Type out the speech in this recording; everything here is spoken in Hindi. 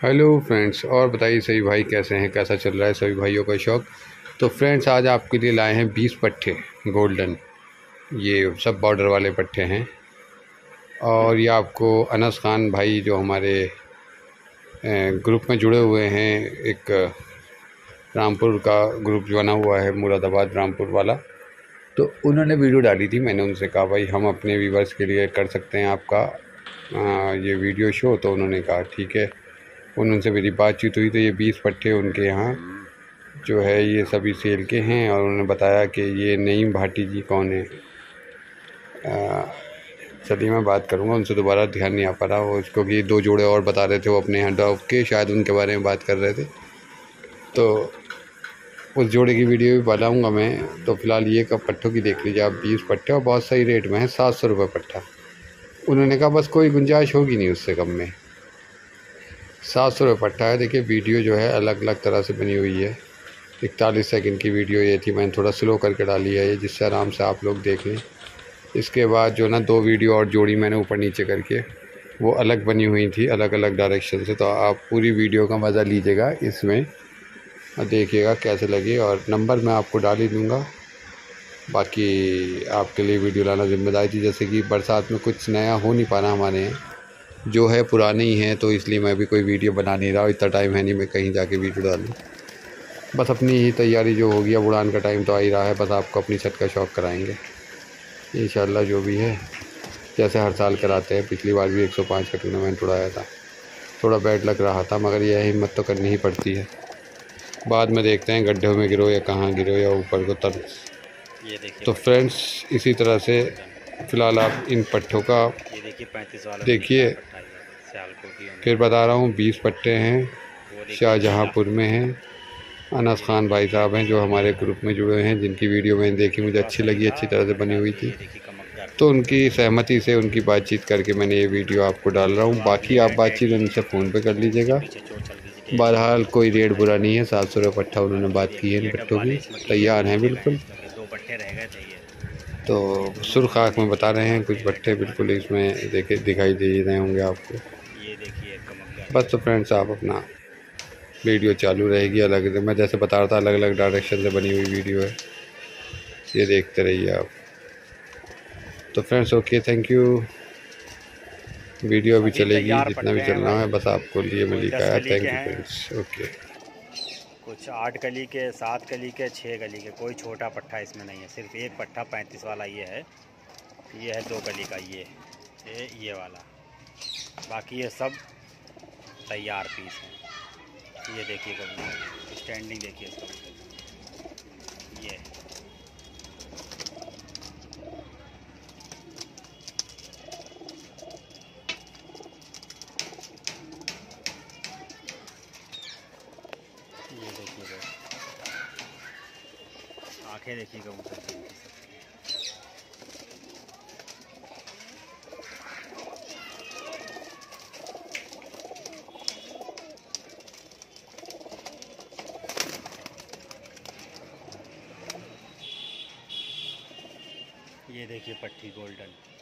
हेलो फ्रेंड्स, और बताइए सभी भाई कैसे हैं, कैसा चल रहा है सभी भाइयों का शौक़। तो फ्रेंड्स, आज आपके लिए लाए हैं 20 पट्टे गोल्डन। ये सब बॉर्डर वाले पट्टे हैं और ये आपको अनस खान भाई जो हमारे ग्रुप में जुड़े हुए हैं, एक रामपुर का ग्रुप बना हुआ है, मुरादाबाद रामपुर वाला। तो उन्होंने वीडियो डाली थी। मैंने उनसे कहा भाई हम अपने व्यूवर्स के लिए कर सकते हैं आपका ये वीडियो शो। तो उन्होंने कहा ठीक है। उनसे मेरी बातचीत हुई तो ये 20 पट्टे उनके यहाँ जो है ये सभी सेल के हैं। और उन्होंने बताया कि ये नईम भाटी जी कौन है। चलिए मैं बात करूँगा उनसे, दोबारा ध्यान नहीं आ पा रहा वो, क्योंकि 2 जोड़े और बता रहे थे वो अपने यहाँ डॉग के, शायद उनके बारे में बात कर रहे थे। तो उस जोड़े की वीडियो भी बनाऊँगा मैं। तो फ़िलहाल ये कब पट्टों की देख लीजिए आप, 20 पट्टे और बहुत सही रेट में है, 700 रुपये पट्टा। उन्होंने कहा बस कोई गुंजाइश होगी नहीं उससे कम में। 700 रुपये पट्टा है। देखिए वीडियो जो है अलग अलग तरह से बनी हुई है। 41 सेकंड की वीडियो ये थी, मैंने थोड़ा स्लो करके डाली है ये, जिससे आराम से आप लोग देख लें। इसके बाद जो ना 2 वीडियो और जोड़ी मैंने ऊपर नीचे करके, वो अलग बनी हुई थी, अलग अलग डायरेक्शन से। तो आप पूरी वीडियो का मज़ा लीजिएगा इसमें और देखिएगा कैसे लगी। और नंबर मैं आपको डाल ही दूँगा। बाकी आपके लिए वीडियो लाना ज़िम्मेदारी थी, जैसे कि बरसात में कुछ नया हो नहीं पा रहा हमारे यहाँ, जो है पुराने ही हैं, तो इसलिए मैं भी कोई वीडियो बना नहीं रहा। इतना टाइम है नहीं मैं कहीं जाके वीडियो डालूँ। बस अपनी ही तैयारी जो होगी, अब उड़ान का टाइम तो आ ही रहा है, बस आपको अपनी छत का शौक़ कराएंगे इंशाल्लाह जो भी है, जैसे हर साल कराते हैं। पिछली बार भी 105 का टूर्नामेंट उड़ाया था। थोड़ा बैड लग रहा था, मगर यह हिम्मत तो करनी ही पड़ती है। बाद में देखते हैं गड्ढों में गिरो या कहाँ गिरो या ऊपर को तब। तो फ्रेंड्स, इसी तरह से फ़िलहाल आप इन पट्टों का देखिए। फिर बता रहा हूँ 20 पट्टे हैं, शाहजहाँपुर में हैं। अनस खान भाई साहब हैं जो हमारे ग्रुप में जुड़े हैं, जिनकी वीडियो मैंने देखी, मुझे अच्छी लगी, अच्छी तरह से बनी हुई थी। तो उनकी सहमति से, उनकी बातचीत करके मैंने ये वीडियो आपको डाल रहा हूँ। बाकी आप बातचीत उनसे फ़ोन पे कर लीजिएगा। बहरहाल कोई रेट बुरा नहीं है, 700 रुपये पट्टा उन्होंने बात की है इन पट्टों की, तैयार हैं बिल्कुल। तो सुर्ख आँख में बता रहे हैं कुछ पट्टे, बिल्कुल इसमें देखे दिखाई दे रहे होंगे आपको। बस तो फ्रेंड्स, आप अपना वीडियो चालू रहेगी, अलग मैं जैसे बता रहा था अलग अलग डायरेक्शन से बनी हुई वीडियो है, ये देखते रहिए आप। तो friends okay, thank you. Video अभी चलेगी जितना भी चलना है, बस आपको लिए मैं लिखा है। Thank you friends, okay. कुछ 8 कली के, 7 कली के, 6 कली के, कोई छोटा पट्टा इसमें नहीं है। सिर्फ एक पट्टा 35 वाला ये है 2 कली का, ये वाला। बाकी ये सब तैयार पीस हैं। ये देखिए कभी स्टैंडिंग देखिए इसका, ये देखिए आंखें देखिए कबूतर की। ये देखिए पट्टी गोल्डन।